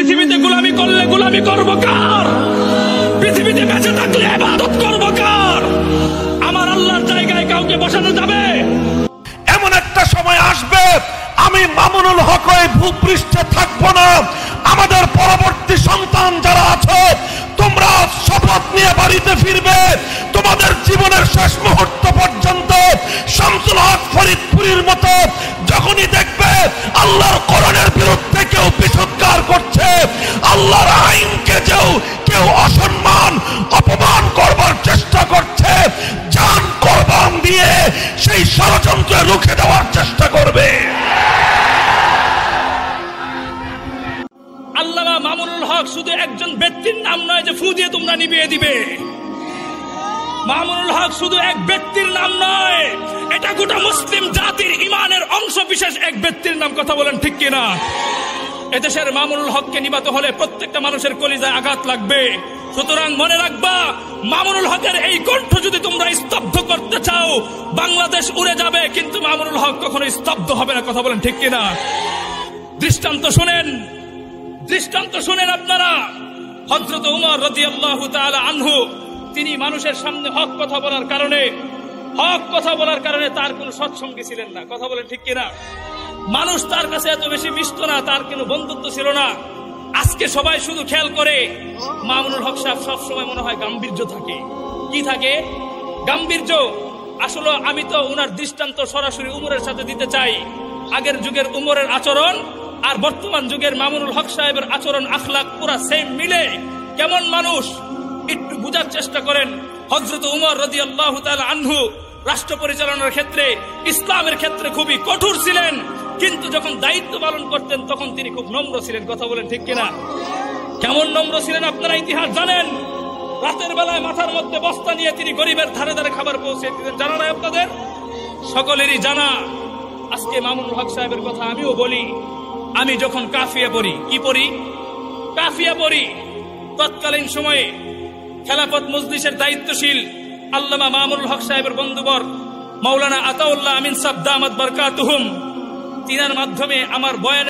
পৃথিবীতে গোলামি করলে গোলামি করব কার? পৃথিবীতে বেঁচে থাকলে ইবাদত করব কার? আমার আল্লাহর জায়গায় কাউকে বসানো যাবে? এমন একটা সময় আসবে আমি মামুনুল হক হয়ে ভূপৃষ্ঠে থাকবো না। আমাদের পরবর্তী সন্তান যারা আছে তোমরা শপথ নিয়ে বাড়িতে ফিরবে, তোমাদের জীবনের শেষ মুহূর্ত পর্যন্ত শামসুল হক ফরিদপুরের মতো যখনই দেখবে আল্লাহর কোরআনের বিরুদ্ধে কেউ বিতর্ক করছে, আল্লাহর আইনকে কেউ অসম্মান অপমান করবার চেষ্টা করছে, জান কোরবান দিয়ে সেই ষড়যন্ত্র রুখে দেওয়ার চেষ্টা করবে। আল্লামা মামুনুল হক শুধু একজন ব্যক্তির নাম নয় যে ফু দিয়ে তোমরা নিভিয়ে দিবে। মামুনুল হক শুধু এক ব্যক্তির নাম নয়, এটা গোটা মুসলিম জাতির ইমানের অংশ বিশেষ এক ব্যক্তির নাম। কথা বলেন ঠিক কিনা? এদেশের মামুনুল হককে নিবাতে হলে প্রত্যেকটা মানুষের কলিজায় আঘাত লাগবে। সুতরাং মনে রাখবা, মামুনুল হকের এই কণ্ঠ যদি তোমরা স্তব্ধ করতে চাও, বাংলাদেশ উড়ে যাবে, কিন্তু মামুনুল হক কখনো স্তব্ধ হবে না। কথা বলেন ঠিক কিনা? দৃষ্টান্ত শুনেন আপনারা। হযরত উমর রাদিয়াল্লাহু তাআলা আনহু, তিনি মানুষের সামনে হক কথা বলার কারণে তার কোনো সৎসঙ্গী ছিলেন না। কথা বলেন ঠিক কিনা? মানুষ তার কাছে এত বেশি মিশত না, তার কোনো বন্ধুত্ব ছিল না। আজকে সবাই শুধু খেয়াল করে মামুনুল হক সাহেব সবসময় মনে হয় গাম্ভীর্য থাকে। কি থাকে? গাম্ভীর্য। আসলে আমি তো উনার দৃষ্টান্ত সরাসরি উমরের সাথে দিতে চাই। আগের যুগের উমরের আচরণ আর বর্তমান যুগের মামুনুল হক সাহেবের আচরণ আখলাক পুরা সেম মিলে। কেমন মানুষ একটু বুঝার চেষ্টা করেন। হযরত উমর রাদিয়াল্লাহু তাআলা আনহু রাষ্ট্র পরিচালনার ক্ষেত্রে, ইসলামের ক্ষেত্রে খুবই কঠোর ছিলেন, কিন্তু যখন দায়িত্ব পালন করতেন তখন তিনি খুব নম্র ছিলেন। কথা বলেন ঠিক কিনা? কেমন নম্র ছিলেন আপনারা ইতিহাস জানেন। রাতের বেলায় মাথার মধ্যে বস্তা নিয়ে তিনি গরিবের ধারে ধারে খাবার পৌঁছে দিতেন। জানা নাই আপনাদের? সকলেরই জানা। আজকে মামুনুল হক সাহেবের কথা আমিও বলি। আমি যখন কাফিয়া পড়ি, কাফিয়া পড়ি, তৎকালীন সময়ে খেলাফত মজলিসের দায়িত্বশীল আল্লামা মামুনুল হক সাহেবের বন্ধুবর মাওলানা আতাউল্লাহ আমিন সাহেব দামাত বারকাতুহুম, তিনার মাধ্যমে আমার বয়ান